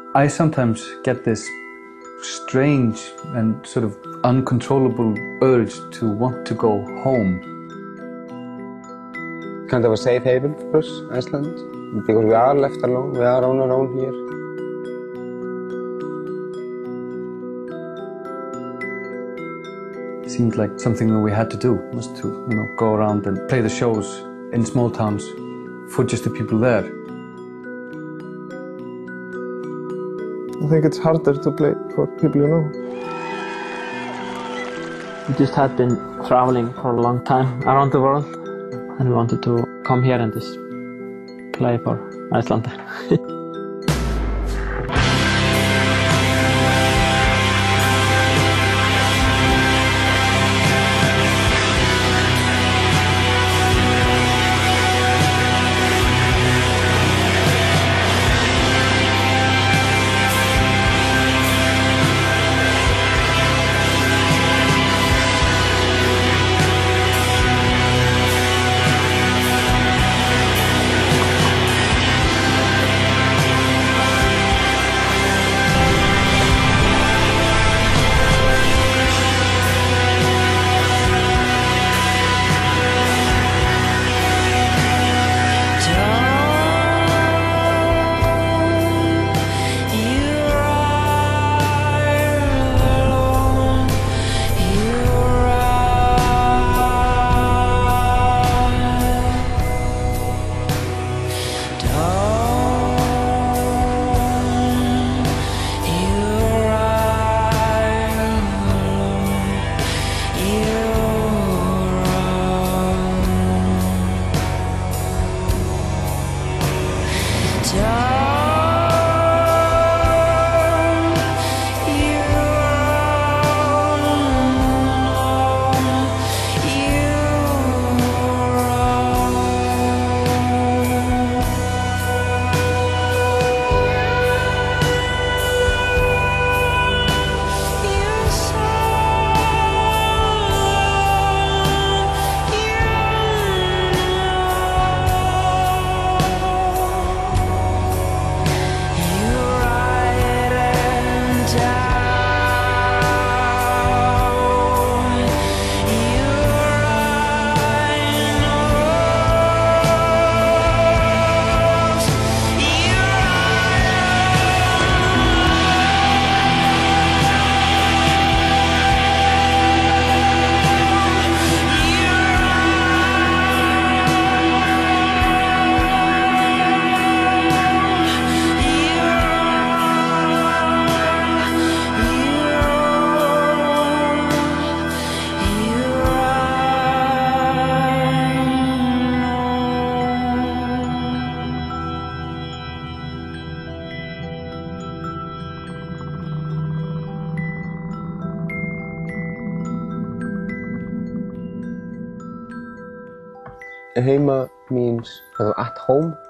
I sometimes get this strange and sort of uncontrollable urge to want to go home. Kind of a safe haven for us, Iceland, because we are left alone, we are on our own here. It seemed like something that we had to do was to, go around and play the shows in small towns for just the people there. I think it's harder to play for people you know. We just had been traveling for a long time around the world, and we wanted to come here and just play for Iceland. Heima means kind of at home.